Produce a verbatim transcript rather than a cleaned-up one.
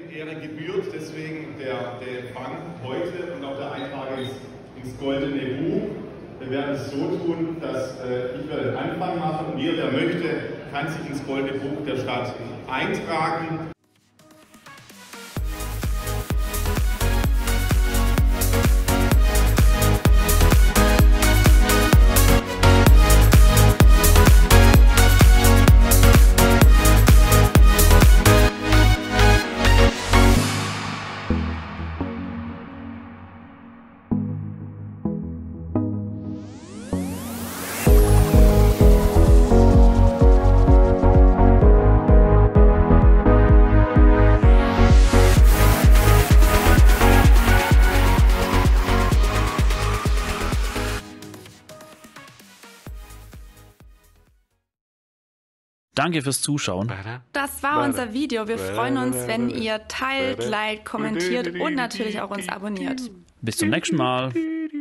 Ehre gebührt, deswegen der, der Empfang heute und auch der Eintrag ins, ins Goldene Buch. Wir werden es so tun, dass äh, ich werde den Anfang machen und jeder, der möchte, kann sich ins Goldene Buch der Stadt eintragen. Danke fürs Zuschauen. Das war unser Video. Wir freuen uns, wenn ihr teilt, liked, kommentiert und natürlich auch uns abonniert. Bis zum nächsten Mal.